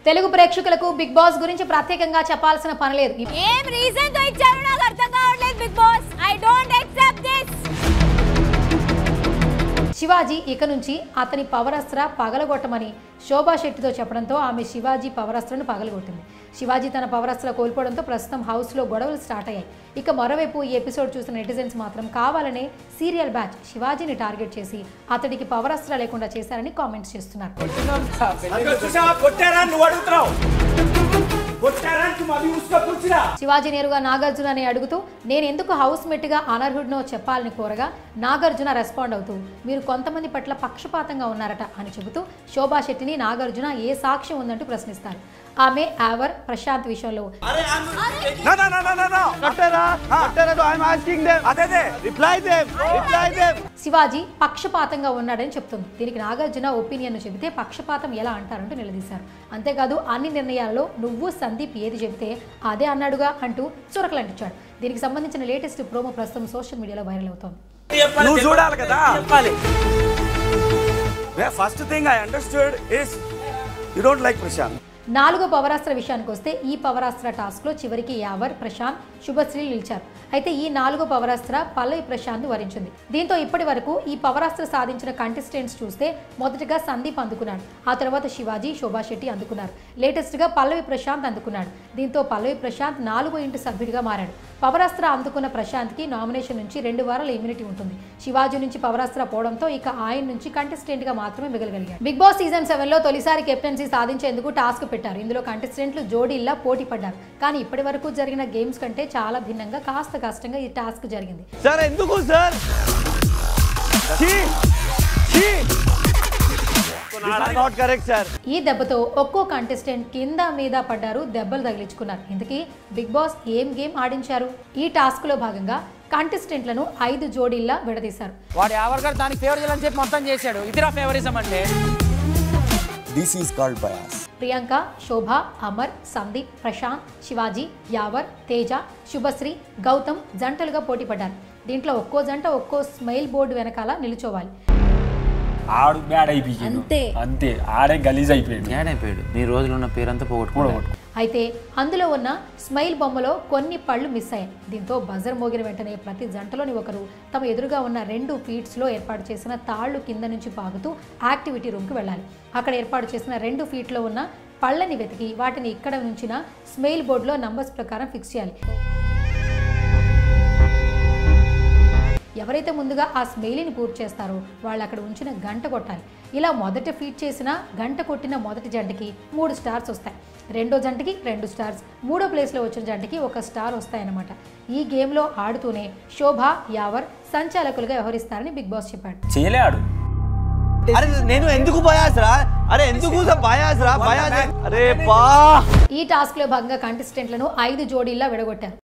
తెలుగు ప్రేక్షకులకు big boss గురించి ప్రత్యేకంగా చెప్పాల్సిన పని లేదు. ఏం రీజన్ తో ఇచ్చారు నాకు అర్థం కావట్లేదు Bigg Boss. I don't accept this. Shivaji ఇక నుంచి అతని పవరస్త్ర పగలగొట్టమని శోభా శెట్టితో చెప్పడంతో ఆమె శివాజీ పవరస్త్రను పగలగొట్టింది. శివాజీ తన పవరస్త్ర కోల్పోవడంతో ప్రస్తుతం హౌస్లో గొడవలు స్టార్ట్ అయ్యాయి. ఇక మరోవైపు ఈ ఎపిసోడ్ చూసిన నెటిజన్స్ మాత్రం కావాలనే సీరియల్ బ్యాచ్ శివాజీని టార్గెట్ చేసి అతడికి పవరస్త్ర లేకుండా చేశారని కామెంట్స్ చేస్తున్నారు. శివాజీ నేరుగా నాగార్జున అని అడుగుతూ నేను ఎందుకు హౌస్ మెట్గా అనర్హుడినో చెప్పాలని కోరగా నాగార్జున రెస్పాండ్ అవుతూ మీరు కొంతమంది పట్ల పక్షపాతంగా ఉన్నారట అని చెబుతూ శోభా శెట్టిని నాగార్జున ఏ సాక్ష్యం ఉందంటూ ప్రశ్నిస్తారు. ఆమె యావర్ ప్రశాంత్ విషయంలో శివాజీ పక్షపాతంగా ఉన్నాడని చెప్తుంది. దీనికి నాగార్జున ఒపీనియన్ చెబితే పక్షపాతం ఎలా అంటారంటూ నిలదీశారు. అంతేకాదు అన్ని నిర్ణయాలలో నువ్వు సందీప్ ఏది చెబితే అదే అన్నాడుగా అంటూ చురకలంటించాడు. దీనికి సంబంధించిన లేటెస్ట్ ప్రోమో ప్రస్తుతం సోషల్ మీడియాలో వైరల్ అవుతోంది. నువ్వు చూడాలి కదా చెప్పాలి. First thing I understood is you don't like Prashant. 4వ పవరాస్త్ర విషయానికి వస్తే ఈ పవరాస్త్ర టాస్క్లో చివరికి యావర్, ప్రశాంత్, శుభశ్రీ నిలిచారు. అయితే ఈ 4వ పవరాస్త్ర పల్లవి ప్రశాంత్ వరించింది. దీంతో ఇప్పటి వరకు ఈ పవరాస్త్ర సాధించిన కంటెస్టెంట్స్ చూస్తే మొదటగా సందీప్ అందుకున్నాడు. ఆ తర్వాత శివాజీ, శోభా శెట్టి అందుకున్నారు. లేటెస్ట్గా పల్లవి ప్రశాంత్ అందుకున్నాడు. దీంతో పల్లవి ప్రశాంత్ 4వ ఇంటి సభ్యుడిగా మారాడు. పవరాస్త్ర అందుకున్న ప్రశాంత్కి నామినేషన్ నుంచి 2 వారాల ఇమ్యూనిటీ ఉంటుంది. శివాజీ నుంచి పవరాస్త్ర పోవడంతో ఇక ఆయన నుంచి కంటెస్టెంట్గా మాత్రమే మిగలగలిగాడు. బిగ్ బాస్ సీజన్ 7లో తొలిసారి కెప్టెన్సీ సాధించేందుకు టాస్క్ పెట్టారు. ఇందులో కంటెస్టెంట్లు జోడీల్లా పోటీ పడ్డారు. కానీ ఇప్పటి వరకు జరిగిన గేమ్స్ కంటే చాలా భిన్నంగా కాస్త కష్టంగా ఈ టాస్క్ జరిగింది. సార్ ఎందుకు సార్ నాట్ కరెక్ట్ సార్. ఈ దెబ్బతో ఒక్కో కంటెస్టెంట్ కింద మీద పడ్డారు, దెబ్బలు తగిలించుకున్నారు. ఇంతకీ బిగ్ బాస్ ఏం గేమ్ ఆడించారు? ఈ టాస్క్ లో భాగంగా కంటెస్టెంట్లను 5 జోడీల్లా విడదీశారు. వాడు ఎవరు గారు దానికి ఫేవర్ చేయాలని చెప్పి మొత్తం చేశాడు. ఇదిరా ఫేవరిజం అంటే. This is called bias. Priyanka, శోభ, అమర్, సందీప్, ప్రశాంత్, శివాజీ, యావర్, తేజ, శుభశ్రీ, గౌతమ్ జంటలుగా పోటీ పడ్డారు. దీంట్లో ఒక్కో జంట ఒక్కో స్మైల్ బోర్డు వెనకాల నిలుచోవాలి. ఆడు బ్యాడ్ అయిపోయాడు. అంతే ఆడే గలీజ్ అయిపోయాడు. బ్యాడ్ అయిపోయాడు. నీ రోజులు ఉన్న పేరంతా పోగొట్టుకోవడం. అయితే అందులో ఉన్న స్మైల్ బొమ్మలో కొన్ని పళ్ళు మిస్ అయ్యాయి. దీంతో బజర్ మోగిన వెంటనే ప్రతి జంటలోని ఒకరు తమ ఎదురుగా ఉన్న 2 ఫీట్స్లో ఏర్పాటు చేసిన తాళ్లు కింద నుంచి పాగుతూ యాక్టివిటీ రూమ్కి వెళ్ళాలి. అక్కడ ఏర్పాటు చేసిన 2 ఫీట్లో ఉన్న పళ్ళని వెతికి వాటిని ఇక్కడ నుంచిన స్మైల్ బోర్డులో నంబర్స్ ప్రకారం ఫిక్స్ చేయాలి. ఎవరైతే ముందుగా ఆ స్మెయిల్ని పూర్తి చేస్తారో వాళ్ళు అక్కడ ఉంచిన గంట కొట్టాలి. ఇలా మొదట ఫీట్ చేసిన గంట కొట్టిన మొదటి జంటకి 3 స్టార్స్ వస్తాయి. రెండో జంటకి 2 స్టార్స్, మూడో ప్లేస్లో వచ్చిన జంటకి 1 స్టార్ వస్తాయన్నమాట. ఈ గేమ్లో ఆడుతూనే శోభ, యావర్ సంచాలకులుగా వ్యవహరిస్తారని బిగ్ బాస్ చెప్పాడు. చేయలేడు. అరే నేను ఎందుకు బయాస్రా? అరే ఎందుకు బయాస్రా? బయాస్ అరే బా. ఈ టాస్క్ లో భాగంగా కంటెస్టెంట్లను 5 జోడీల్లో విడగొట్టారు.